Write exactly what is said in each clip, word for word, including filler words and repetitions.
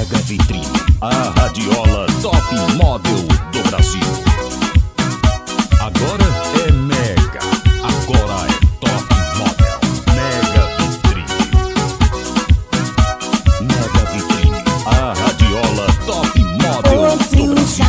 Mega Vitrine, a radiola top model do Brasil. Agora é Mega, agora é top model. Mega Vitrine. Mega Vitrine, a radiola top model do Brasil.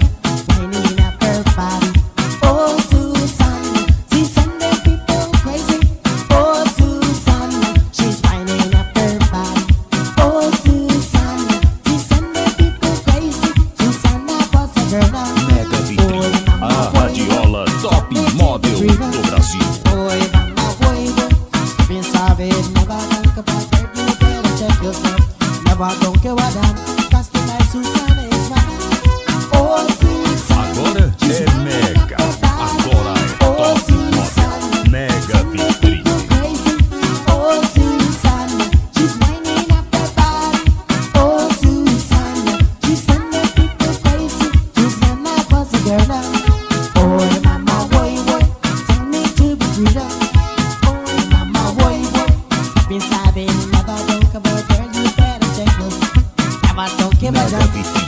Mega Vitrine, a radiola top model do Brasil. Oi, mama, oi, oi. Been sorry, never think about it. You better check yourself. Never don't care what I'm. Cause tonight Susanna is mine. Oh, Susanna. Agora é Mega, agora é top model. Mega Vitrine. Oh, Susanna. She's winding up her body. Oh, Susanna. She's sending people crazy. Susanna was a girl now. Oh, mama, oi, oi. Tell me to be freedom. Oh, mama, oi, oi. Been sobbing, never don't care about girl. You better check yourself. Never don't care about Mega Vitrine.